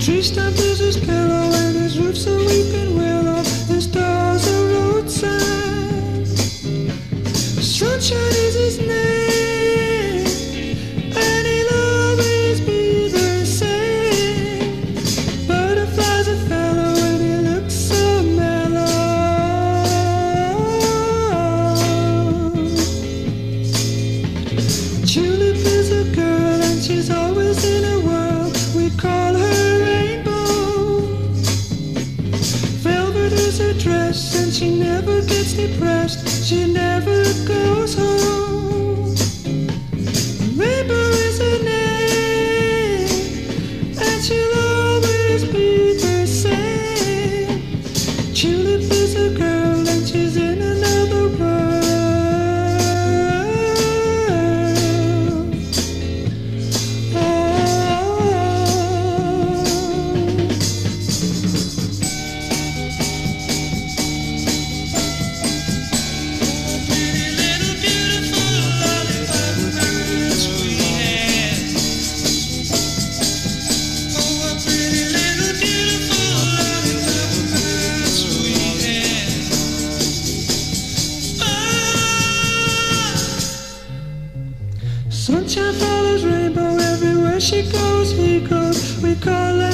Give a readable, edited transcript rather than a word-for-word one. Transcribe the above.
tree stump is his pillow and his roof's a weeping willow. His door's a road sign. Sunshine is his name, and he'll always be the same. Butterflies a fellow and he looks so mellow. Tulip is a girl and she's always in a whirl. We call her Rainbow. Velvet is her dress and she never gets depressed. She never goes home. Rainbow is her name, and she'll always be the same. Tulip is a girl and she's in another world. Sunshine follows rainbow everywhere she goes, he goes. We call